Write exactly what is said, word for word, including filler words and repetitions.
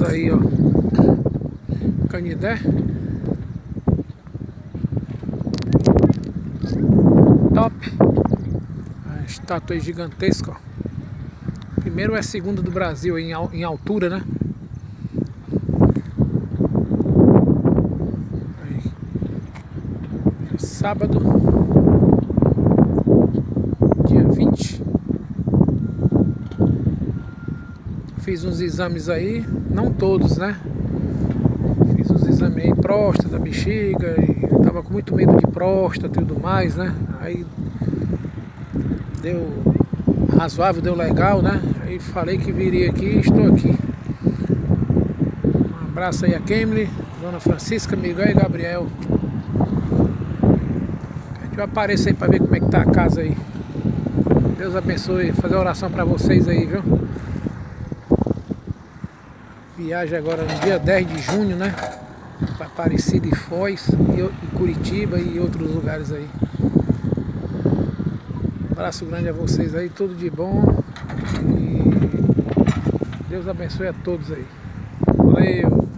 aí, ó. Canidé. Top. A estátua aí gigantesca, ó. Primeiro é segundo do Brasil em, em altura, né? Aí. Sábado, dia vinte. Fiz uns exames aí, não todos, né? Fiz uns exames aí, próstata, bexiga, e tava com muito medo de próstata e tudo mais, né? Aí deu razoável, deu legal, né? Aí falei que viria aqui e estou aqui. Um abraço aí a Kemily, Dona Francisca, Miguel e Gabriel. A gente vai aparecer aí para ver como é que tá a casa aí. Deus abençoe, fazer oração para vocês aí, viu? Viagem agora no dia dez de junho, né? Para Aparecida e Foz, e Curitiba e outros lugares aí. Um abraço grande a vocês aí, tudo de bom. E Deus abençoe a todos aí. Valeu!